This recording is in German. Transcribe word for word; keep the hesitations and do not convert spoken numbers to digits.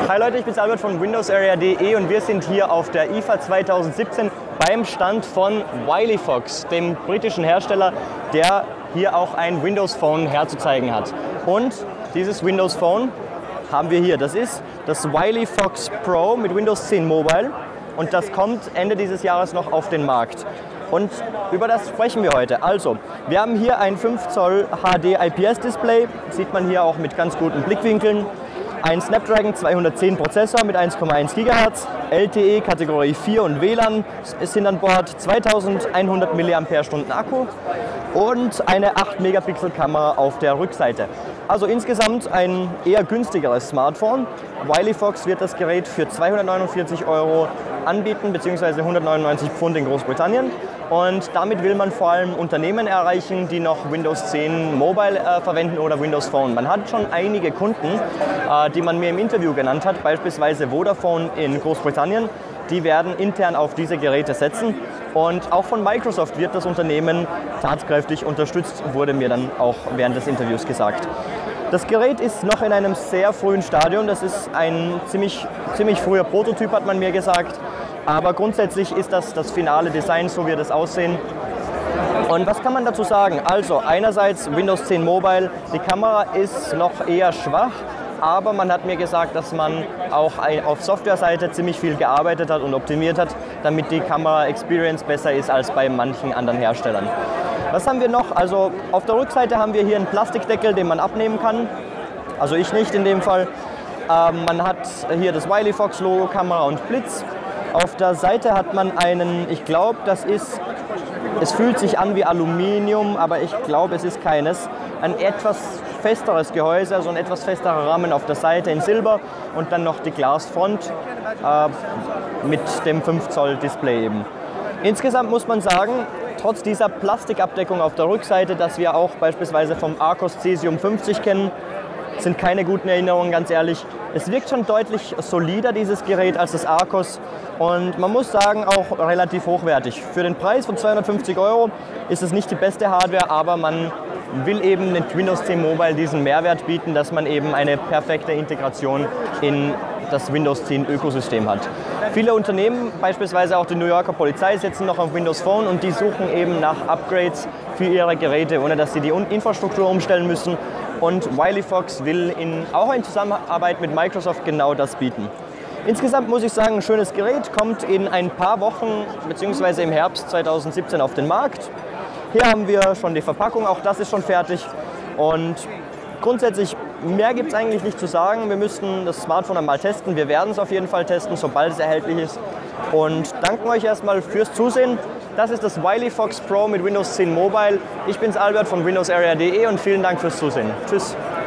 Hi Leute, ich bin Albert von Windows Area punkt de und wir sind hier auf der I F A zweitausendsiebzehn beim Stand von WilyFox, dem britischen Hersteller, der hier auch ein Windows Phone herzuzeigen hat. Und dieses Windows Phone haben wir hier. Das ist das WilyFox Pro mit Windows zehn Mobile und das kommt Ende dieses Jahres noch auf den Markt. Und über das sprechen wir heute. Also, wir haben hier ein fünf Zoll H D I P S-Display, sieht man hier auch mit ganz guten Blickwinkeln. Ein Snapdragon zweihundertzehn Prozessor mit eins Komma eins Gigahertz, L T E Kategorie vier und W L A N sind an Bord, zweitausendeinhundert Milliampere-Stunden Akku und eine acht Megapixel Kamera auf der Rückseite. Also insgesamt ein eher günstigeres Smartphone. WilyFox wird das Gerät für zweihundertneunundvierzig Euro anbieten, beziehungsweise hundertneunundneunzig Pfund in Großbritannien. Und damit will man vor allem Unternehmen erreichen, die noch Windows zehn Mobile äh, verwenden oder Windows Phone. Man hat schon einige Kunden, äh, die man mir im Interview genannt hat, beispielsweise Vodafone in Großbritannien. Die werden intern auf diese Geräte setzen. Und auch von Microsoft wird das Unternehmen tatkräftig unterstützt, wurde mir dann auch während des Interviews gesagt. Das Gerät ist noch in einem sehr frühen Stadium. Das ist ein ziemlich, ziemlich früher Prototyp, hat man mir gesagt. Aber grundsätzlich ist das das finale Design, so wird es aussehen. Und was kann man dazu sagen? Also einerseits Windows zehn Mobile, die Kamera ist noch eher schwach, aber man hat mir gesagt, dass man auch auf Softwareseite ziemlich viel gearbeitet hat und optimiert hat, damit die Kamera-Experience besser ist als bei manchen anderen Herstellern. Was haben wir noch? Also auf der Rückseite haben wir hier einen Plastikdeckel, den man abnehmen kann. Also ich nicht in dem Fall. Ähm, man hat hier das WilyFox-Logo, Kamera und Blitz. Auf der Seite hat man einen, ich glaube, das ist, es fühlt sich an wie Aluminium, aber ich glaube, es ist keines. Ein etwas festeres Gehäuse, also ein etwas festerer Rahmen auf der Seite in Silber und dann noch die Glasfront äh, mit dem fünf Zoll Display eben. Insgesamt muss man sagen, trotz dieser Plastikabdeckung auf der Rückseite, das wir auch beispielsweise vom Arcos Cesium fünfzig kennen, sind keine guten Erinnerungen, ganz ehrlich. Es wirkt schon deutlich solider, dieses Gerät, als das Arcos. Und man muss sagen, auch relativ hochwertig. Für den Preis von zweihundertfünfzig Euro ist es nicht die beste Hardware, aber man will eben mit Windows zehn Mobile diesen Mehrwert bieten, dass man eben eine perfekte Integration in das Windows zehn Ökosystem hat. Viele Unternehmen, beispielsweise auch die New Yorker Polizei, setzen noch auf Windows Phone und die suchen eben nach Upgrades für ihre Geräte, ohne dass sie die Infrastruktur umstellen müssen. Und WilyFox will in, auch in Zusammenarbeit mit Microsoft genau das bieten. Insgesamt muss ich sagen, ein schönes Gerät, kommt in ein paar Wochen bzw. im Herbst zweitausendsiebzehn auf den Markt. Hier haben wir schon die Verpackung, auch das ist schon fertig. Und grundsätzlich, mehr gibt es eigentlich nicht zu sagen. Wir müssten das Smartphone einmal testen. Wir werden es auf jeden Fall testen, sobald es erhältlich ist. Und danken euch erstmal fürs Zusehen. Das ist das WilyFox Pro mit Windows zehn Mobile. Ich bin's Albert von Windows Area punkt de und vielen Dank fürs Zusehen. Tschüss.